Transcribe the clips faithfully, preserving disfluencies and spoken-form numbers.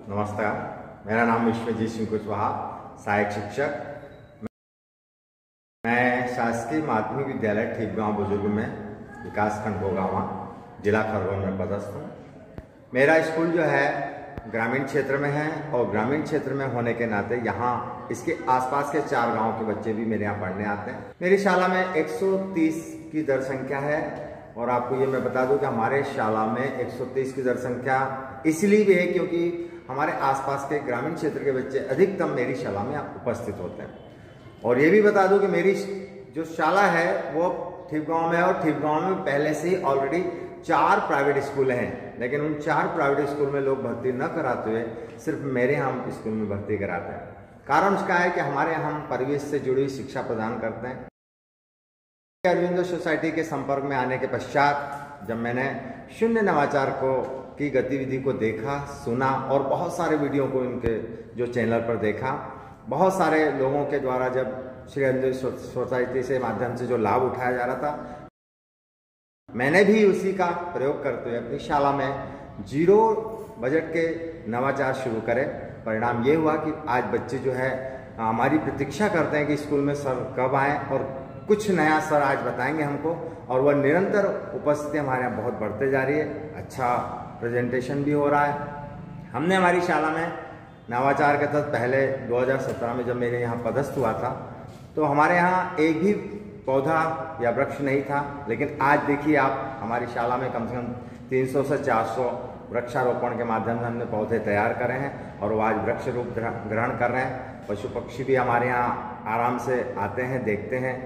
नमस्कार, मेरा नाम विश्वजीत सिंह कुशवाहा, सहायक शिक्षक। मैं शासकीय माध्यमिक विद्यालय ठीकगांव बुजुर्ग में विकासखंड भोगावा जिला खरगोन में पदस्थ हूँ। मेरा स्कूल जो है ग्रामीण क्षेत्र में है और ग्रामीण क्षेत्र में होने के नाते यहाँ इसके आसपास के चार गांव के बच्चे भी मेरे यहाँ पढ़ने आते हैं। मेरी शाला में एक सौ तीस की दर संख्या है और आपको ये मैं बता दूं कि हमारे शाला में एक सौ तीस की दर संख्या इसलिए भी है क्योंकि हमारे आसपास के ग्रामीण क्षेत्र के बच्चे अधिकतम मेरी शाला में उपस्थित होते हैं। और ये भी बता दूं कि मेरी जो शाला है वो ठीकगांव में है और ठीकगांव में पहले से ही ऑलरेडी चार प्राइवेट स्कूल हैं, लेकिन उन चार प्राइवेट स्कूल में लोग भर्ती न कराते हुए सिर्फ मेरे यहाँ स्कूल में भर्ती कराते हैं। कारण उसका है कि हमारे यहाँ हम परिवेश से जुड़ी हुई शिक्षा प्रदान करते हैं। अरविंदो सोसाइटी के संपर्क में आने के पश्चात जब मैंने शून्य नवाचार को की गतिविधि को देखा, सुना और बहुत सारे वीडियो को इनके जो चैनल पर देखा, बहुत सारे लोगों के द्वारा जब श्री अरविंदो सोसाइटी से माध्यम से जो लाभ उठाया जा रहा था, मैंने भी उसी का प्रयोग करते हुए अपनी शाला में जीरो बजट के नवाचार शुरू करे। परिणाम ये हुआ कि आज बच्चे जो है हमारी प्रतीक्षा करते हैं कि स्कूल में सर कब आए और कुछ नया सर आज बताएंगे हमको, और वह निरंतर उपस्थिति हमारे यहाँ बहुत बढ़ते जा रही है। अच्छा प्रेजेंटेशन भी हो रहा है। हमने हमारी शाला में नवाचार के तहत पहले दो हज़ार सत्रह में जब मेरे यहाँ पदस्थ हुआ था तो हमारे यहाँ एक भी पौधा या वृक्ष नहीं था, लेकिन आज देखिए आप हमारी शाला में कम से कम तीन सौ से चार सौ वृक्षारोपण के माध्यम से हमने पौधे तैयार करे हैं और वो आज वृक्ष रूप ग्रहण कर रहे हैं। पशु पक्षी भी हमारे यहाँ आराम से आते हैं, देखते हैं।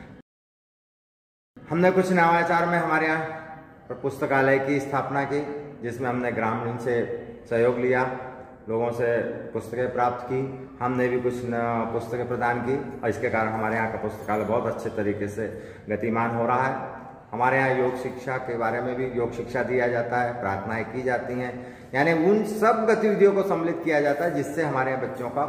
हमने कुछ नवाचार में हमारे यहाँ पुस्तकालय की स्थापना की, जिसमें हमने ग्रामीण से सहयोग लिया, लोगों से पुस्तकें प्राप्त की। हमने भी कुछ पुस्तकें प्रदान की और इसके कारण हमारे यहाँ का पुस्तकालय बहुत अच्छे तरीके से गतिमान हो रहा है। हमारे यहाँ योग शिक्षा के बारे में भी योग शिक्षा दिया जाता है, प्रार्थनाएं की जाती हैं, यानी उन सब गतिविधियों को सम्मिलित किया जाता है जिससे हमारे यहाँ बच्चों का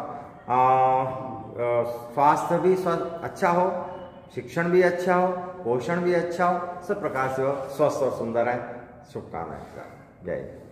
स्वास्थ्य भी स्वस्थ अच्छा हो, शिक्षण भी अच्छा हो, पोषण भी अच्छा हो, सब प्रकार से वो स्वस्थ और सुंदर है। शुभकामनाएं। जय।